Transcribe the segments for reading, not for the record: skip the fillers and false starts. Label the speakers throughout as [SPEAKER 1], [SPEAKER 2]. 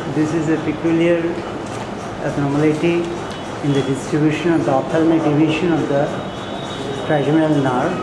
[SPEAKER 1] This is a peculiar abnormality in the distribution of the ophthalmic division of the trigeminal nerve.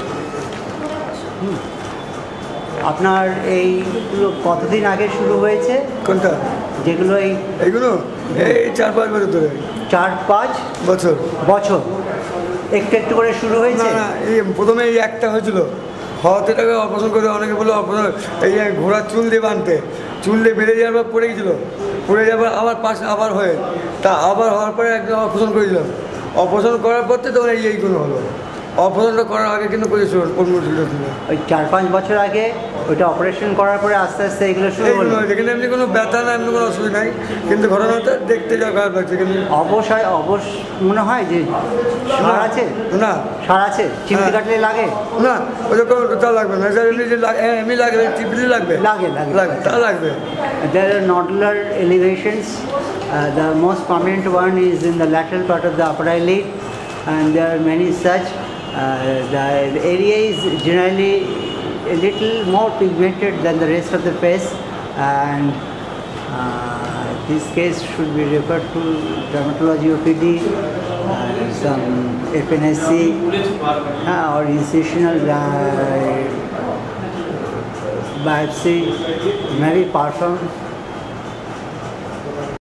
[SPEAKER 1] আপনার এইগুলো কতদিন আগে শুরু হয়েছে?
[SPEAKER 2] কোনটা?
[SPEAKER 1] যেগুলো
[SPEAKER 2] এইগুলো এই 4-5 বছর ধরে।
[SPEAKER 1] 4-5
[SPEAKER 2] বছর
[SPEAKER 1] একটু একটু করে শুরু হয়েছে?
[SPEAKER 2] না, এই প্রথমে এই একটা হয়েছিল, হওয়াতে টাকা অপারেশন করে, অনেকে বলে অপারেশন এই ঘোড়ার চুল দিয়ে বাঁধতে, চুল দিয়ে বেড়ে যাওয়ার পর পড়ে গেছিলো, পড়ে যাওয়ার আবার পাশ আবার হয়ে তা আবার হওয়ার পরে একদম অপারেশন করেছিলাম। অপারেশন করার পর তো এইগুলো হলো। অপারেশনটা করার আগে কিন্তু করেছিল 15 ছিল।
[SPEAKER 1] ওই 4-5 বছর আগে ওইটা অপারেশন করার পরে আস্তে আস্তে এগুলো শুরু হলো।
[SPEAKER 2] এখানে এমনি কোনো ব্যথা না, এমনি কোনো অসুবিধা নাই, কিন্তু ঘটনাটা দেখতে যাওয়া খারাপ লাগছে।
[SPEAKER 1] অবশ্য মনে হয় যে সার আছে?
[SPEAKER 2] না,
[SPEAKER 1] সার আছে, চিমটি কাটলে লাগে
[SPEAKER 2] না, ওরকম তা লাগবে না, এমনি লাগবে, চিপলি লাগবে, তা লাগবে।
[SPEAKER 1] There are nodular elevations. The most prominent one is in the lateral part of the upper eyelid, and there are many such. The area is generally a little more pigmented than the rest of the face, and this case should be referred to dermatology OPD, some FNSC or incisional biopsy may be performed